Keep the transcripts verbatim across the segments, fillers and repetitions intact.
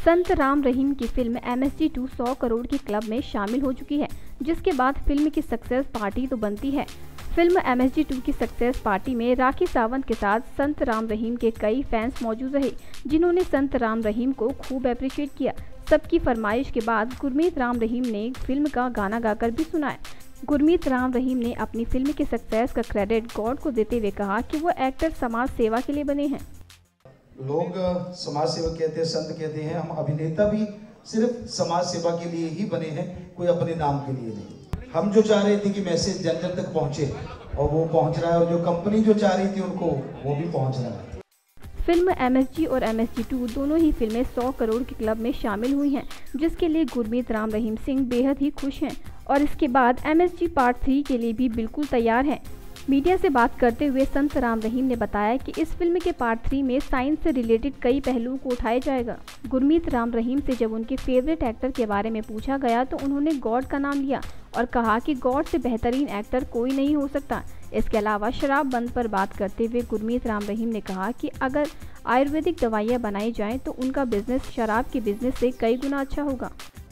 संत राम रहीम की film M S G two सौ करोड़ की क्लब में शामिल हो चुकी है, जिसके बाद फिल्म की सक्सेस पार्टी तो बनती है। Film M S G two की सक्सेस पार्टी में राखी सावंत के साथ संत राम रहीम के कई फैंस मौजूद रहे, जिन्होंने संत राम रहीम को खूब अप्रिशिएट किया। सबकी फरमाइश के बाद गुरमीत राम रहीम ने फिल्म का गाना गाकर भी सुनाया। गुरमीत राम रहीम ने अपनी फिल्म की सक्सेस का क्रेडिट गॉड को देते हुए कहा कि वो एक्टर समाज सेवा के लिए बने हैं। लोग समाज सेवक कहते हैं, संत कहते हैं, हम अभिनेता भी सिर्फ समाज सेवा के लिए ही बने हैं, कोई अपने नाम के लिए नहीं। हम जो चाह रहे थे कि मैसेज जन जन तक पहुंचे और वो पहुंच रहा है, और जो कंपनी जो चाह रही थी उनको वो भी पहुंच रहा है। फिल्म एम एस जी और एम एस जी टू दोनों ही फिल्में सौ करोड़ के क्लब में शामिल हुई हैं, जिसके लिए गुरमीत राम रहीम सिंह बेहद ही खुश हैं और इसके बाद M S G part three के लिए भी बिल्कुल तैयार हैं। मीडिया से बात करते हुए संत राम रहीम ने बताया कि इस फिल्म के पार्ट थ्री में साइंस से रिलेटेड कई पहलुओं को उठाया जाएगा। गुरमीत राम रहीम से जब उनके फेवरेट एक्टर के बारे में पूछा गया तो उन्होंने गॉड का नाम लिया और कहा कि गॉड से बेहतरीन एक्टर कोई नहीं हो सकता। इसके अलावा शराब बंद पर बात करते हुए गुरमीत राम रहीम ने कहा कि अगर आयुर्वेदिक दवाइयाँ बनाई जाएं तो उनका बिजनेस शराब के बिजनेस से कई गुना अच्छा होगा।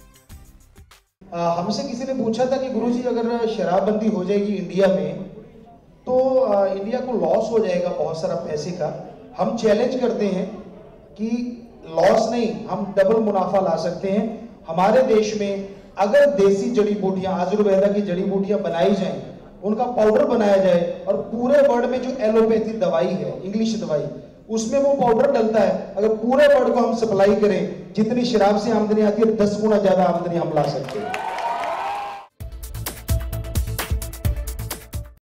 हमसे किसी ने पूछा था कि गुरुजी अगर शराबबंदी हो जाएगी इंडिया में तो आ, इंडिया को लॉस हो जाएगा बहुत सारा पैसे का। हम चैलेंज करते हैं कि लॉस नहीं, हम डबल मुनाफा ला सकते हैं। हमारे देश में अगर देसी जड़ी बूटियां, आयुर्वेदा की जड़ी बूटियां बनाई जाएं, उनका पाउडर बनाया जाए और पूरे वर्ल्ड में जो एलोपैथी दवाई है, इंग्लिश दवाई, उसमें वो पाउडर डलता है, अगर पूरे वर्ल्ड को हम सप्लाई करें, जितनी शराब से आमदनी आती है दस गुना ज्यादा आमदनी हम ला सकते हैं।